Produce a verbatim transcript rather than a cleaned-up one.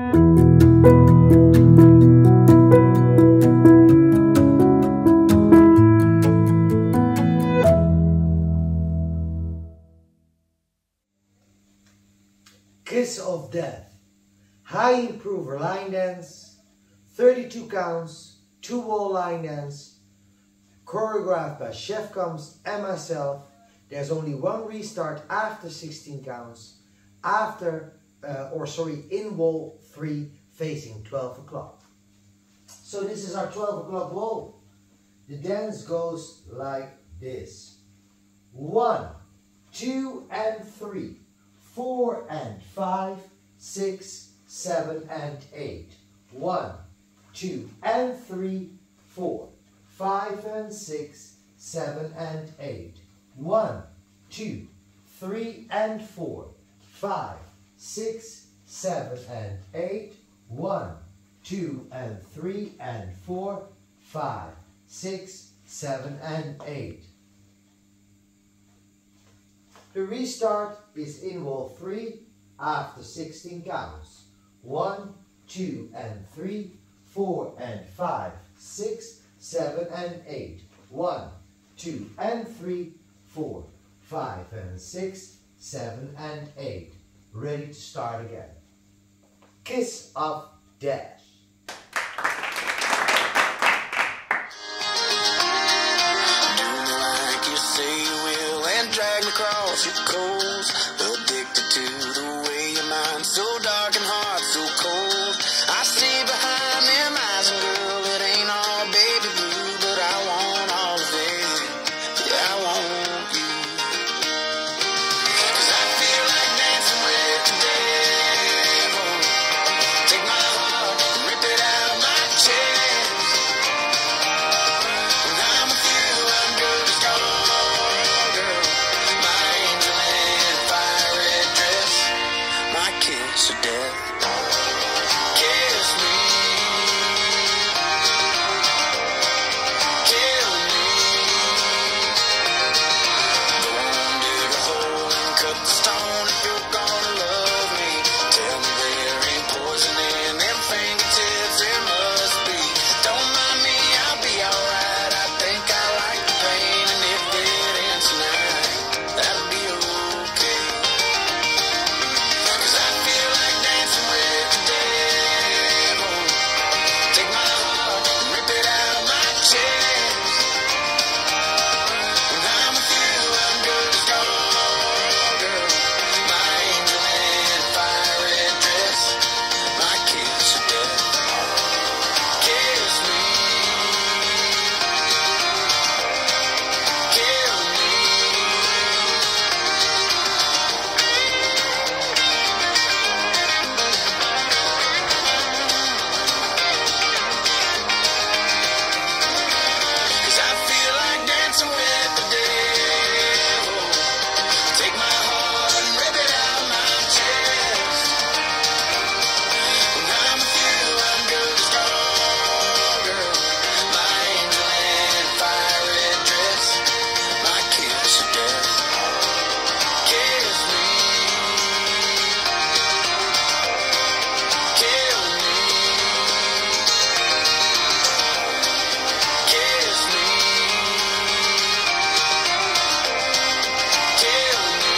Kiss of Death, high improver line dance, thirty-two counts, two wall line dance, choreographed by Jeffke and myself. There's only one restart after sixteen counts, after, uh, or sorry, in wall three facing twelve o'clock. So this is our twelve o'clock wall. The dance goes like this. One, two and three. Four and five, six, seven and eight. One, two and three, four, five and six, seven and eight. One, two, three and four, five, six, seven and eight. One, two and three and four, five, six, seven and eight. The restart is in wall three after sixteen counts. One, two and three, four and five, six, seven and eight. One, two and three, four, five and six, seven and eight. Ready to start again. Kiss of Death. Across your coals, addicted to the way your mind's so dark and heart so cold. I see behind them eyes, and girl, it ain't all baby blue, but I want all of it. Yeah, I want you. 'Cause I feel like dancing with the devil. Take my heart and rip it out my chest. When I'm with you, I'm good as gone, girl. Kiss of death. Kiss me. Kill me. Go under the hole and cut the stone if you're gonna love me. Tell me there ain't poison in them fingertips, there must be. Don't mind me, I'll be alright. I think I like the pain, and if it ends tonight, that'll be okay. 'Cause I feel like dancing with the devil. Take my heart and rip it out of my chest. When I'm with you, I'm good as gone, girl. My angel in a fire red dress. My kiss of death. Kiss me. Kill me. Cause I feel like dancing with the devil. Take my heart and rip it out my chest. When I'm with you, I'm good as gone, girl. My angel in a fire red dress. My kiss of death. Kiss me. Kill me. Kiss me. Kill me.